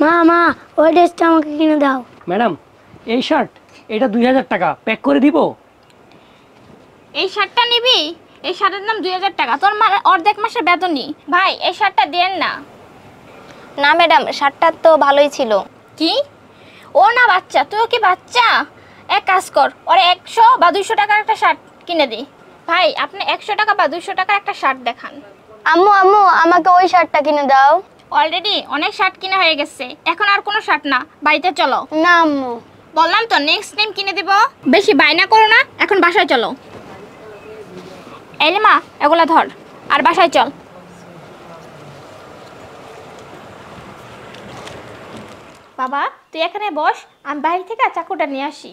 মা মা ওই ড্রেসটা আমাকে কিনে দাও। ম্যাডাম এই শার্ট এটা 2000 টাকা, প্যাক করে দিব। এই শার্টটা নিবি? এই শার্টের দাম 2000 টাকা, তোর অর্ধেক মাসের বেতনই। ভাই এই শার্টটা দেন না। না ম্যাডাম, শার্টটা তো ভালোই ছিল। কি? ও না বাচ্চা, তুইও কি বাচ্চা? এক কাজ কর, ওর 100 বা 200 টাকার একটা শার্ট কিনে দিই। ভাই আপনি 100 টাকা বা 200 টাকার একটা শার্ট দেখান। আম্মু আম্মু আমাকে ওই শার্টটা কিনে দাও। অলরেডি অনেক শার্ট কিনা হয়ে গেছে, এখন আর কোনো শার্ট না, বাড়িতে চলো। না আম্মু। বললাম তো নেক্সট টাইম কিনে দেব। বেশি বায়না করো না, এখন বাসায় চলো। এলিমা এগুলা ধর আর বাসায় চল। বাবা তুই এখানে বস, আমি বাইরে থেকে চাকুটা নিয়ে আসি।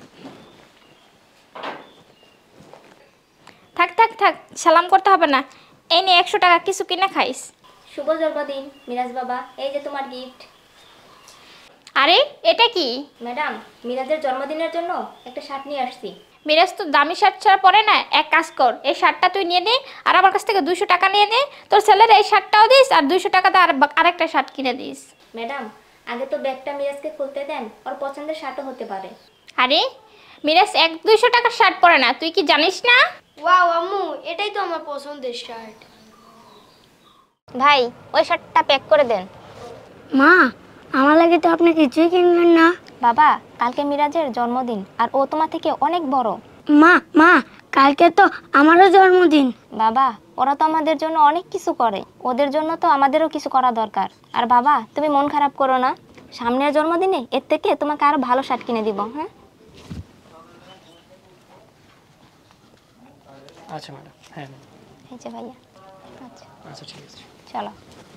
থাক থাক থাক, সালাম করতে হবে না। এই নে 100 টাকা, কিছু কিনে খাইস। শুভ জন্মদিন মিরাজ বাবা, এই যে তোমার গিফট। আরে এটা কি? ম্যাডাম, মিরাজের জন্মদিনের জন্য একটা শার্ট নিয়ে আসছি। মিরাজ তো দামি শার্ট ছাড়া পরে না, এক কাজ কর এই শার্টটা তুই নিয়ে নে, আর আমার কাছ থেকে 200 টাকা নিয়ে নে। তোর ছেলের এই শার্টটাও দিস আর 200 টাকাতে আরেকটা শার্ট কিনে দিস। ম্যাডাম, আগে তো ব্যাগটা মিরাজকে খুলতে দেন, ওর পছন্দের শার্টও হতে পারে। আরে মিরাজ 100-200 টাকার শার্ট পরে না, তুই কি জানিস না? ওয়াও আম্মু, এটাই তো আমার পছন্দের শার্ট। ভাই ওই শার্টটা প্যাক করে দেন। মা আমার লাগে তো আপনি কিছুই কিনবেন না। বাবা, কালকে মিরাজের জন্মদিন আর ও তোমার থেকে অনেক বড়। মা মা কালকে তো আমারও জন্মদিন। বাবা, ওরা তো আমাদের জন্য অনেক কিছু করে, ওদের জন্য তো আমাদেরও কিছু করা দরকার। আর বাবা তুমি মন খারাপ করো না, সামনের জন্মদিনে এর থেকে তোমাকে আরো ভালো শার্ট কিনে দিব। হ্যাঁ আচ্ছা ম্যাডাম, হ্যাঁ এই যে ভাইয়া। আচ্ছা আচ্ছা ঠিক আছে। চলো।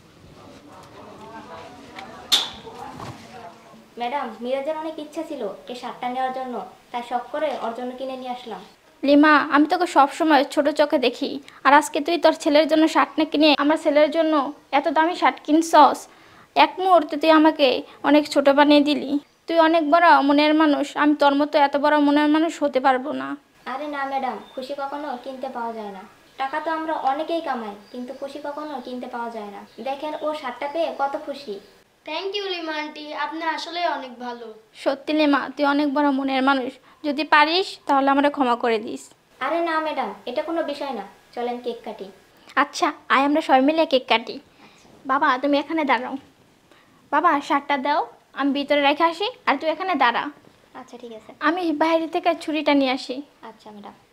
ম্যাডাম, মিরাজের অনেক ইচ্ছা ছিল এই শার্টটা নেওয়ার জন্য, তাই শখ করে ওর জন্য কিনে নিয়ে আসলাম। লিমা আমি তোকে সবসময় ছোট চোখে দেখি, আর আজকে তুই তোর ছেলের জন্য শার্ট না কিনে আমার ছেলের জন্য এত দামি শার্ট কিনছস। এক মুহূর্তে তুই আমাকে অনেক ছোট বানিয়ে দিলি। তুই অনেক বড় মনের মানুষ, আমি তোর মতো এত বড় মনের মানুষ হতে পারবো না। আরে না ম্যাডাম, খুশি কখনো কিনতে পাওয়া যায় না। টাকা তো আমরা অনেকেই কামাই, কিন্তু খুশি কখনো কিনতে পাওয়া যায় না। দেখেন ও শার্টটা পেয়ে কত খুশি। থ্যাংক ইউ লিমা আন্টি, আপনি আসলে অনেক ভালো। সত্যি লিমা তুই অনেক বড় মনের মানুষ, যদি পারিস তাহলে আমরা ক্ষমা করে দিস। আরে না ম্যাডাম, এটা কোনো বিষয় না, চলেন কেক কাটি। আচ্ছা আয় আমরা সবাই মিলে কেক কাটি। বাবা তুমি এখানে দাঁড়াও। বাবা শার্টটা দাও, আমি ভিতরে রেখে আসি আর তুই এখানে দাঁড়া। আচ্ছা ঠিক আছে। আমি বাইরে থেকে ছুরিটা নিয়ে আসি। আচ্ছা ম্যাডাম।